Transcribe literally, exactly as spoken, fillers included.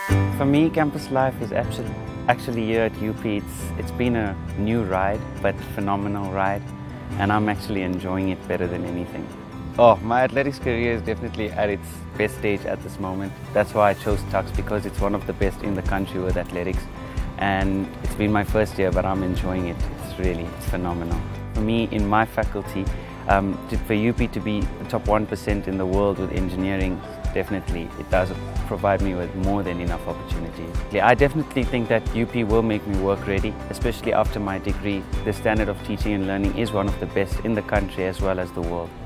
For me, campus life is actually, actually here at U P. It's, it's been a new ride, but phenomenal ride, and I'm actually enjoying it better than anything. Oh, my athletics career is definitely at its best stage at this moment. That's why I chose Tuks, because it's one of the best in the country with athletics. And it's been my first year, but I'm enjoying it. It's really, it's phenomenal. For me, in my faculty, um, to, for U P to be the top one percent in the world with engineering, definitely it does provide me with more than enough opportunities. I definitely think that U P will make me work ready, especially after my degree. The standard of teaching and learning is one of the best in the country as well as the world.